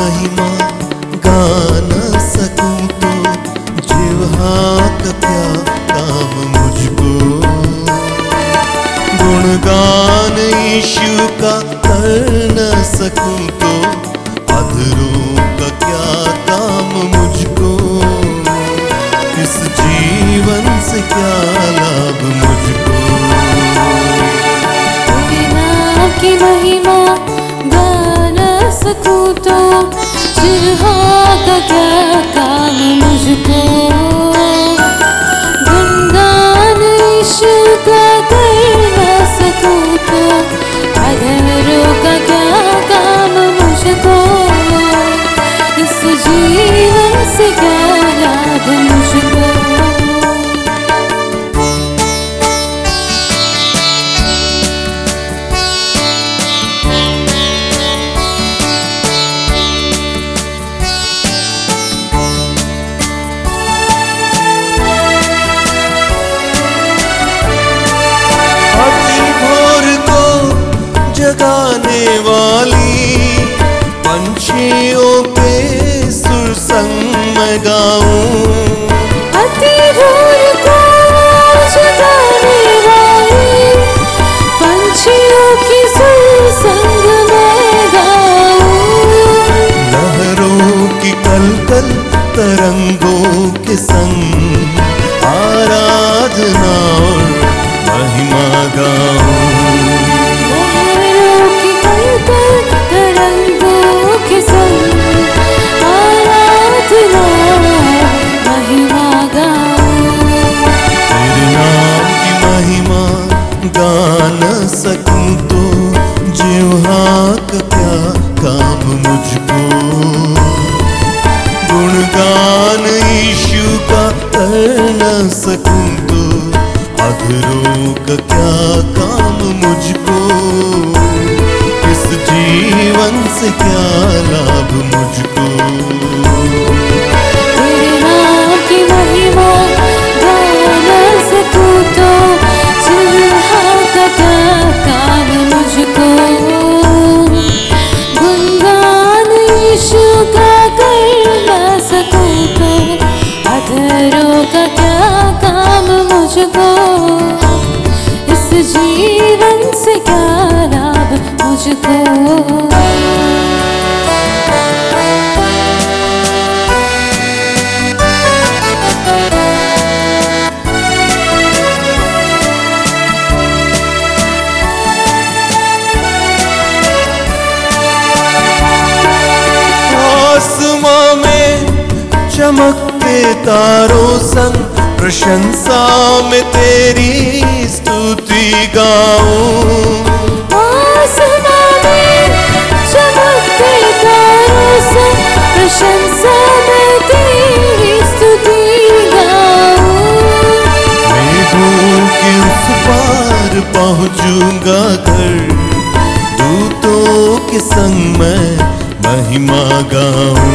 महिमा गा न सकूं तो जिह्वा का क्या काम मुझको। गुणगान यीशु का कर न सकूं तो अधरों का क्या काम मुझको। इस जीवन से क्या लाभ मुझको। तेरे नाम की महिमा गा न सकूं तो जिह्वा का क्या काम मुझको। गुणगान यीशु का कर न सकूं तो अधरों का क्या काम मुझको। इस जीवन से क्या लाभ मुझको। जगाने वाली पंछियों पे सुर संग मैं गाऊं। अति भोर को जगाने वाली पंछियों की सुर संग मैं गाऊं। लहरों की कलकल तरंगों के संग आराधना और महिमा गाऊं। तरंगों के संग आराधना महिमा गाऊं। तेरे नाम की महिमा गा न सकूं तो जिह्वा का क्या काम मुझको। गुणगान यीशु का कर न सकूं तो अधरों का क्या काम मुझको। इस जीवन से क्या लाभ मुझको। तेरे नाम की महिमा गा न सकूं तो जिह्वा का क्या काम मुझको। गुणगान यीशु का कर न सकूं तो अधरों का क्या काम मुझको। इस जीवन से क्या लाभ मुझको। आसमां में चमकते तारों संग प्रशंसा में तेरी स्तुति गाऊं। आसमां में चमकते तारों संग प्रशंसा में तेरी स्तुति गाऊं। मेघों के उस पार पहुंचूंगा घर दूतों के संग मैं महिमा गाऊं।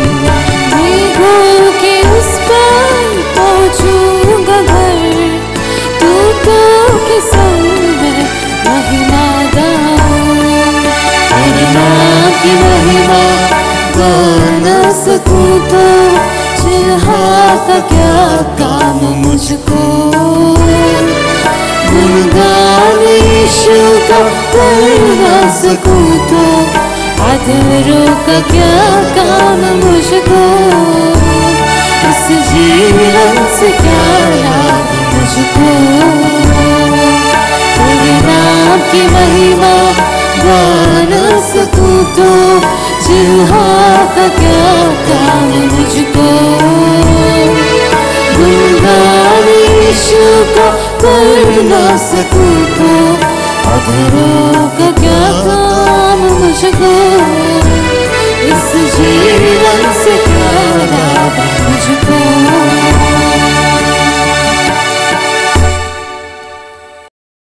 मेघों के उस पार पहुंचूंगा घर दूतों के संग मैं महिमा गाऊं। तेरे नाम की महिमा गा न सकूं तो जिह्वा का क्या काम मुझको। गुणगान यीशु का कर न सकूं तो अधरों का क्या काम मुझको। इस जीवन से क्या लाभ मुझको। तेरे नाम की महिमा गा न सकूं तो जिह्वा का क्या काम मुझको। गुणगान यीशु का कर न सकूं तो